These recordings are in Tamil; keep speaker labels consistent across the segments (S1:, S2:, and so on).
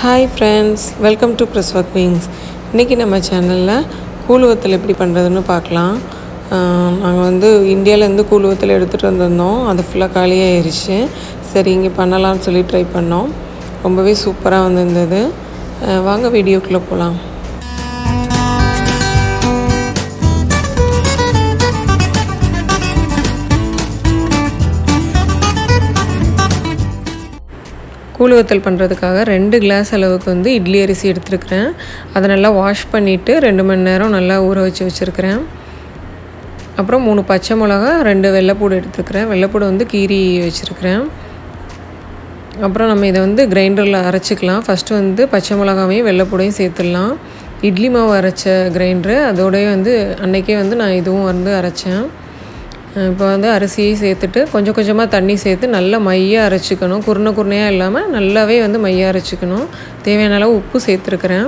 S1: ஹாய் ஃப்ரெண்ட்ஸ், வெல்கம் டு பிரஸ்வக் விங்ஸ். இன்றைக்கி நம்ம சேனலில் கூழ் வத்தல் எப்படி பண்ணுறதுன்னு பார்க்கலாம். நாங்கள் வந்து இந்தியாவிலேருந்து கூழ் வத்தல் எடுத்துகிட்டு வந்திருந்தோம். அது ஃபுல்லாக காலியாகிடுச்சு. சரி, இங்கே பண்ணலான்னு சொல்லி ட்ரை பண்ணோம். ரொம்பவே சூப்பராக வந்திருந்தது. வாங்க வீடியோக்குள்ளே போகலாம். கூழ் வத்தல் பண்ணுறதுக்காக 2 கிளாஸ் அளவுக்கு வந்து இட்லி அரிசி எடுத்துருக்கிறேன். அதை நல்லா வாஷ் பண்ணிவிட்டு 2 மணி நேரம் நல்லா ஊற வச்சுருக்கிறேன். அப்புறம் 3 பச்சை மிளகா, 2 வெள்ளைப்பூடு எடுத்துருக்கிறேன். வெள்ளைப்பூடு வந்து கீரி வச்சுருக்கிறேன். அப்புறம் நம்ம இதை வந்து கிரைண்டரில் அரைச்சிக்கலாம். ஃபஸ்ட்டு வந்து பச்சை மிளகாவையும் வெள்ளைப்பூடையும் சேர்த்துடலாம். இட்லி மாவு அரைச்ச கிரைண்டரு, அதோடய வந்து அன்றைக்கே வந்து நான் இதுவும் வந்து அரைச்சேன். இப்போ வந்து அரிசியை சேர்த்துட்டு கொஞ்சம் கொஞ்சமாக தண்ணி சேர்த்து நல்லா மையாக அரைச்சிக்கணும். குருணையாக இல்லாமல் நல்லாவே வந்து மையாக அரைச்சிக்கணும். தேவையான அளவு உப்பு சேர்த்துருக்குறேன்.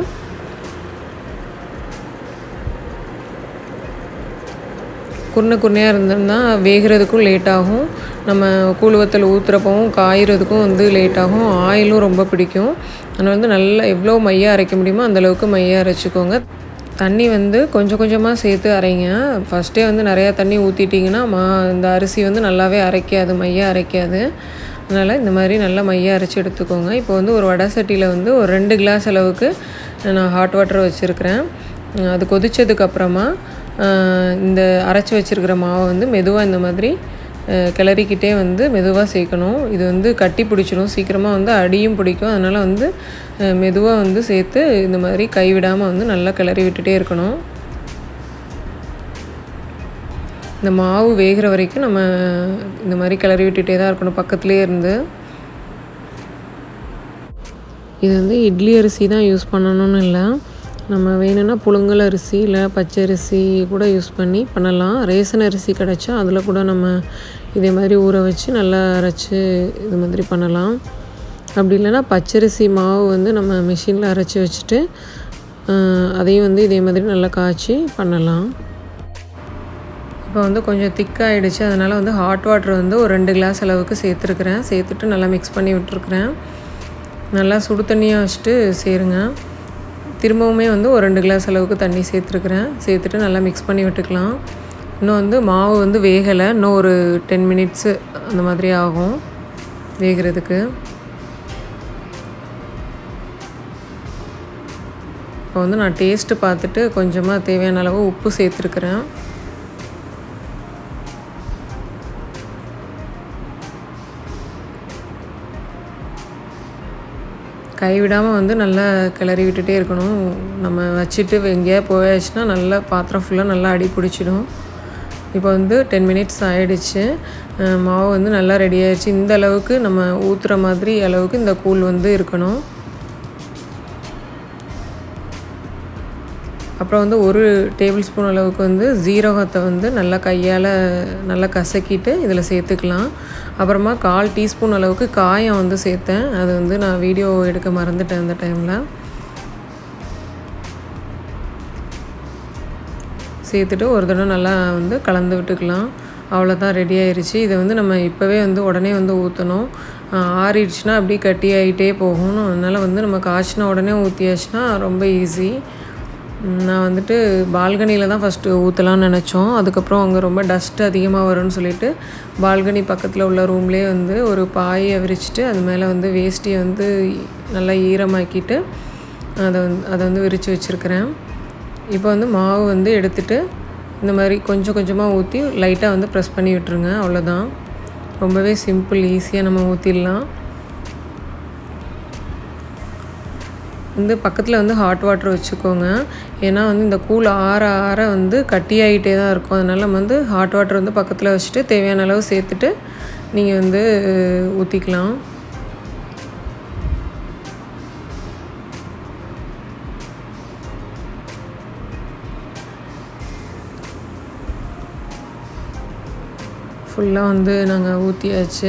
S1: குருணையாக இருந்தோம்னா வேகிறதுக்கும் லேட் ஆகும். நம்ம கூழ் வத்தல் ஊற்றுறப்பவும் காய்கிறதுக்கும் வந்து லேட் ஆகும். ஆயிலும் ரொம்ப பிடிக்கும். அதனால் வந்து நல்லா எவ்வளோ மையாக அரைக்க முடியுமோ அந்தளவுக்கு மையாக அரைச்சிக்கோங்க. தண்ணி வந்து கொஞ்சம் கொஞ்சமாக சேர்த்து அரைங்க. ஃபஸ்ட்டே வந்து நிறையா தண்ணி ஊற்றிட்டிங்கன்னா இந்த அரிசி வந்து நல்லாவே அரைக்காது, மையாக அரைக்காது. அதனால் இந்த மாதிரி நல்லா மையாக அரைச்சி எடுத்துக்கோங்க. இப்போ வந்து ஒரு வடை சட்டியில் வந்து ஒரு 2 கிளாஸ் அளவுக்கு நான் ஹாட் வாட்டர் வச்சுருக்கிறேன். அது கொதித்ததுக்கப்புறமா இந்த அரைச்சி வச்சுருக்கிற மாவை வந்து மெதுவாக இந்த மாதிரி கிளறிக்கிட்டே வந்து மெதுவாக சேர்க்கணும். இது வந்து கட்டி பிடிச்சிடும், சீக்கிரமாக வந்து அடியும் பிடிக்கும். அதனால் வந்து மெதுவாக வந்து சேர்த்து இந்த மாதிரி கைவிடாமல் வந்து நல்லா கிளறி விட்டுட்டே இருக்கணும். இந்த மாவு வேகிற வரைக்கும் நம்ம இந்த மாதிரி கிளறி விட்டுட்டே தான் இருக்கணும், பக்கத்துலேயே இருந்து. இது வந்து இட்லி அரிசி தான் யூஸ் பண்ணணும்னு இல்லை. நம்ம வேணும்னா புழுங்கல் அரிசி இல்லை பச்சை அரிசி கூட யூஸ் பண்ணலாம். ரேசன் அரிசி கிடச்சா அதில் கூட நம்ம இதே மாதிரி ஊற வச்சு நல்லா அரைச்சி இது மாதிரி பண்ணலாம். அப்படி இல்லைன்னா பச்சரிசி மாவு வந்து நம்ம மிஷினில் அரைச்சி வச்சுட்டு அதையும் வந்து இதே மாதிரி நல்லா காய்ச்சி பண்ணலாம். இப்போ வந்து கொஞ்சம் திக்காகிடுச்சு. அதனால் வந்து ஹாட் வாட்டர் வந்து ஒரு 2 கிளாஸ் அளவுக்கு சேர்த்துருக்குறேன். சேர்த்துட்டு நல்லா மிக்ஸ் பண்ணி விட்டுருக்குறேன். நல்லா சுடு தண்ணியாக வச்சுட்டு சேருங்க. திரும்பவுமே வந்து ஒரு 2 கிளாஸ் அளவுக்கு தண்ணி சேர்த்துருக்குறேன். சேர்த்துட்டு நல்லா மிக்ஸ் பண்ணி விட்டுக்கலாம். இன்னும் வந்து மாவு வந்து வேகலை. இன்னும் ஒரு 10 மினிட்ஸு அந்த மாதிரி ஆகும் வேகிறதுக்கு. இப்போ வந்து நான் டேஸ்ட்டு பார்த்துட்டு கொஞ்சமாக தேவையான அளவு உப்பு சேர்த்துருக்குறேன். கைவிடாமல் வந்து நல்லா கிளறி விட்டுட்டே இருக்கணும். நம்ம வச்சுட்டு எங்கேயா போயாச்சுன்னா நல்லா பாத்திரம் ஃபுல்லாக நல்லா அடி பிடிச்சிடும். இப்போ வந்து 10 மினிட்ஸ் ஆகிடுச்சு. மாவு வந்து நல்லா ரெடி ஆகிடுச்சு. இந்த அளவுக்கு நம்ம ஊற்றுற மாதிரி அளவுக்கு இந்த கூழ் வந்து இருக்கணும். அப்புறம் வந்து 1 டேபிள் ஸ்பூன் அளவுக்கு வந்து ஜீரகத்தை வந்து நல்லா கையால் நல்லா கசக்கிட்டு இதில் சேர்த்துக்கலாம். அப்புறமா 1/4 டீஸ்பூன் அளவுக்கு காயம் வந்து சேர்த்தேன். அது வந்து நான் வீடியோ எடுக்க மறந்துட்டேன் அந்த டைமில். சேர்த்துட்டு ஒரு தடவை நல்லா வந்து கலந்து விட்டுக்கலாம். அவ்வளோதான், ரெடி ஆயிடுச்சு. இதை வந்து நம்ம இப்போவே வந்து உடனே வந்து ஊற்றணும். ஆறிடுச்சுன்னா அப்படியே கட்டி ஆகிட்டே போகணும். அதனால் வந்து நம்ம காய்ச்சினா உடனே ஊற்றியாச்சுன்னா ரொம்ப ஈஸி. நான் வந்துட்டு பால்கனியில் தான் ஃபஸ்ட்டு ஊற்றலான்னு நினச்சோம். அதுக்கப்புறம் அங்கே ரொம்ப டஸ்ட்டு அதிகமாக வரும்னு சொல்லிவிட்டு பால்கனி பக்கத்தில் உள்ள ரூம்லேயே வந்து ஒரு பாயை விரிச்சிட்டு அது மேலே வந்து வேஷ்டியை வந்து நல்லா ஈரமாக்கிட்டு அதை வந்து விரித்து வச்சுருக்கிறேன். இப்போ வந்து மாவு வந்து எடுத்துகிட்டு இந்த மாதிரி கொஞ்சம் கொஞ்சமாக ஊற்றி லைட்டாக வந்து ப்ரெஸ் பண்ணி விட்டுருங்க. அவ்வளோதான், ரொம்பவே சிம்பிள், ஈஸியாக நம்ம ஊற்றிடலாம். வந்து பக்கத்தில் வந்து ஹாட் வாட்டர் வச்சுக்கோங்க. ஏன்னா வந்து இந்த கூழ் ஆற வந்து கட்டியாகிட்டே தான் இருக்கும். அதனால் நம்ம வந்து ஹாட் வாட்டர் வந்து பக்கத்தில் வச்சுட்டு தேவையான அளவு சேர்த்துட்டு நீங்கள் வந்து ஊற்றிக்கலாம். ஃபுல்லாக வந்து நாங்கள் ஊற்றியாச்சு.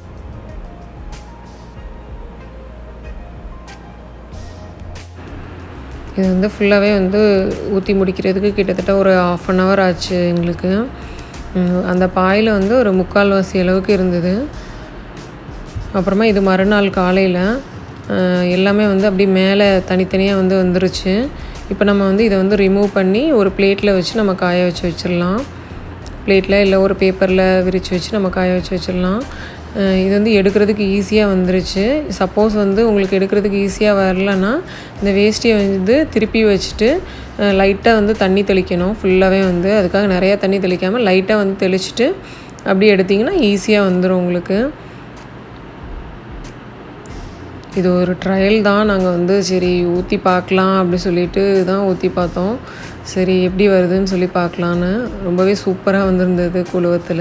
S1: இது வந்து ஃபுல்லாகவே வந்து ஊற்றி முடிக்கிறதுக்கு கிட்டத்தட்ட ஒரு 1/2 hour ஆச்சு எங்களுக்கு. அந்த பாயில் வந்து ஒரு 3/4 அளவுக்கு இருந்தது. அப்புறமா இது மறுநாள் காலையில் எல்லாமே வந்து அப்படியே மேலே தனித்தனியாக வந்து வந்துருச்சு. இப்போ நம்ம வந்து இதை வந்து ரிமூவ் பண்ணி ஒரு பிளேட்டில் வச்சு நம்ம காய வச்சிடலாம். பிளேட்டில் இல்லை ஒரு பேப்பரில் விரித்து வச்சு நம்ம காய வச்சிடலாம். இது வந்து எடுக்கிறதுக்கு ஈஸியாக வந்துருச்சு. சப்போஸ் வந்து உங்களுக்கு எடுக்கிறதுக்கு ஈஸியாக வரலன்னா இந்த வேஷ்டியை வந்து திருப்பி வச்சுட்டு லைட்டாக வந்து தண்ணி தெளிக்கணும். ஃபுல்லாகவே வந்து அதுக்காக நிறையா தண்ணி தெளிக்காமல் லைட்டாக வந்து தெளிச்சுட்டு அப்படியே எடுத்திங்கன்னா ஈஸியாக வந்துடும் உங்களுக்கு. இது ஒரு ட்ரையல் தான். நாங்கள் வந்து சரி ஊற்றி பார்க்கலாம் அப்படி சொல்லிட்டு தான் ஊற்றி பார்த்தோம். சரி எப்படி வருதுன்னு சொல்லி பார்க்கலான்னு. ரொம்பவே சூப்பராக வந்திருந்தது குழுவத்தில்.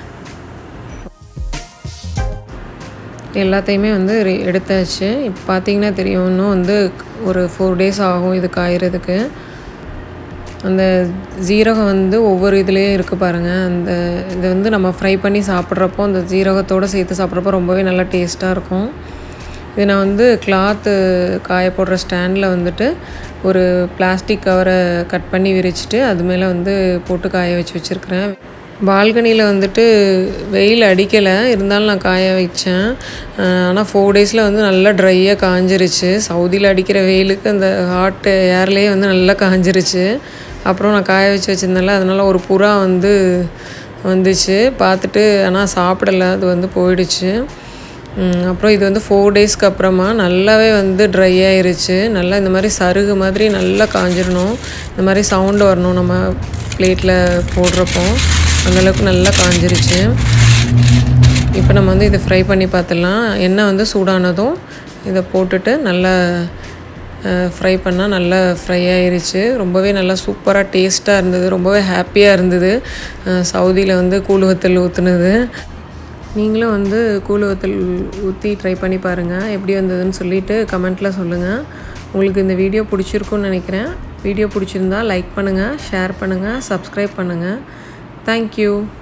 S1: எல்லாத்தையுமே வந்து எடுத்தாச்சு. இப்போ பார்த்திங்கன்னா தெரியும், இன்னும் வந்து ஒரு 4 days ஆகும் இது காயறதுக்கு. அந்த ஜீரகம் வந்து ஒவ்வொரு இதுலேயும் இருக்குது பாருங்கள். அந்த இதை வந்து நம்ம ஃப்ரை பண்ணி சாப்பிட்றப்போ அந்த ஜீரகத்தோடு சேர்த்து சாப்பிட்றப்போ ரொம்பவே நல்லா டேஸ்ட்டாக இருக்கும். இது நான் வந்து கிளாத்து காய போடுற ஸ்டாண்டில் வந்துட்டு ஒரு பிளாஸ்டிக் கவரை கட் பண்ணி விரிச்சிட்டு அது மேலே வந்து போட்டு காய வச்சுருக்கிறேன். பால்கனியில் வந்துட்டு வெயில் அடிக்கலை, இருந்தாலும் நான் காய வச்சேன். ஆனால் 4 daysல வந்து நல்லா ட்ரையாக காஞ்சிருச்சு. சவுதியில் அடிக்கிற வெயிலுக்கு அந்த ஹாட் ஏர்லேயே வந்து நல்லா காஞ்சிருச்சு. அப்புறம் நான் காய வச்சுருந்தேன்ல, அதனால் ஒரு புறா வந்து வந்துச்சு பார்த்துட்டு, ஆனால் சாப்பிடலை, அது வந்து போயிடுச்சு. அப்புறம் இது வந்து 4 daysக்கு அப்புறமா நல்லாவே வந்து ட்ரை ஆயிருச்சு. நல்லா இந்த மாதிரி சருகு மாதிரி நல்லா காஞ்சிடணும். இந்த மாதிரி சவுண்டு வரணும் நம்ம பிளேட்டில் போடுறப்போ. அந்தளவுக்கு நல்லா காஞ்சிருச்சு. இப்போ நம்ம வந்து இதை ஃப்ரை பண்ணி பார்த்துடலாம். எண்ணெய் வந்து சூடானதும் இதை போட்டுட்டு நல்லா ஃப்ரை பண்ணால் நல்லா ஃப்ரை ஆயிருச்சு. ரொம்பவே நல்லா சூப்பராக டேஸ்ட்டாக இருந்தது. ரொம்பவே ஹாப்பியாக இருந்தது சவுதியில் வந்து கூழுவத்தல் ஊற்றுனது. நீங்களும் வந்து கூழுவத்தல் ஊற்றி ட்ரை பண்ணி பாருங்கள். எப்படி வந்ததுன்னு சொல்லிவிட்டு கமெண்ட்டில் சொல்லுங்கள். உங்களுக்கு இந்த வீடியோ பிடிச்சிருக்குன்னு நினைக்கிறேன். வீடியோ பிடிச்சிருந்தா லைக் பண்ணுங்கள், ஷேர் பண்ணுங்கள், சப்ஸ்கிரைப் பண்ணுங்கள். தேங்க்யூ.